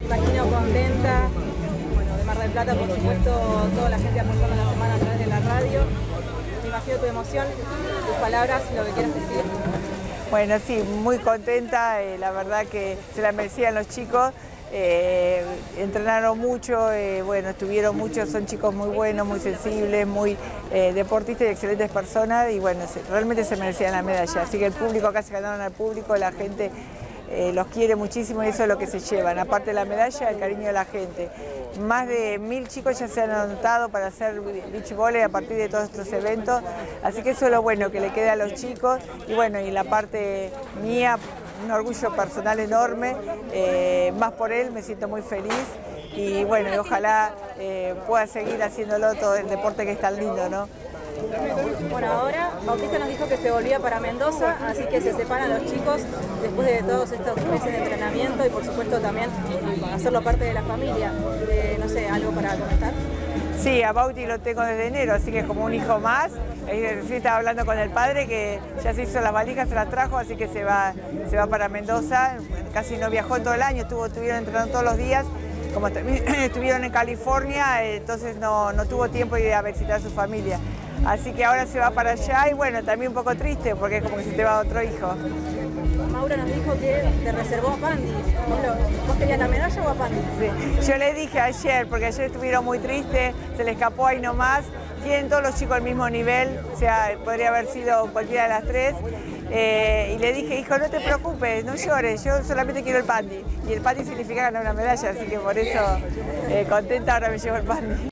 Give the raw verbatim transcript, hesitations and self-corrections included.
Imagino contenta, bueno, de Mar del Plata, por supuesto, toda la gente apoyando la semana a través de la radio. Me imagino tu emoción, tus palabras, lo que quieras decir. Bueno, sí, muy contenta, eh, la verdad que se la merecían los chicos. Eh, entrenaron mucho, eh, bueno, estuvieron muchos, son chicos muy buenos, muy sensibles, muy eh, deportistas y excelentes personas, y bueno, se, realmente se merecían la medalla. Así que el público, acá se ganaron al público, la gente eh, los quiere muchísimo y eso es lo que se llevan. Aparte de la medalla, el cariño de la gente. Más de mil chicos ya se han anotado para hacer beach volley a partir de todos estos eventos, así que eso es lo bueno que le queda a los chicos, y bueno, y la parte mía, un orgullo personal enorme, eh, más por él, me siento muy feliz y bueno, y ojalá eh, pueda seguir haciéndolo todo el deporte que es tan lindo, ¿no? Por ahora, Bautista nos dijo que se volvía para Mendoza, así que se separan los chicos después de todos estos meses de entrenamiento y por supuesto también hacerlo parte de la familia. Eh, no sé, ¿algo para comentar? Sí, a Bauti lo tengo desde enero, así que es como un hijo más. Sí, estaba hablando con el padre que ya se hizo las valijas, se las trajo, así que se va, se va para Mendoza. Casi no viajó en todo el año, estuvo, estuvieron entrenando todos los días. Como estuvieron en California, entonces no, no tuvo tiempo de ir a visitar a su familia. Así que ahora se va para allá y bueno, también un poco triste porque es como que se te va otro hijo. Mauro nos dijo que te reservó a Pandi. ¿Vos querías la medalla o a Pandi? Sí. Yo le dije ayer, porque ayer estuvieron muy tristes, se le escapó ahí nomás. Tienen todos los chicos al mismo nivel, o sea, podría haber sido cualquiera de las tres. Eh, y le dije, hijo, no te preocupes, no llores, yo solamente quiero el Pandi. Y el Pandi significa ganar una medalla, así que por eso eh, contenta ahora me llevo el Pandi.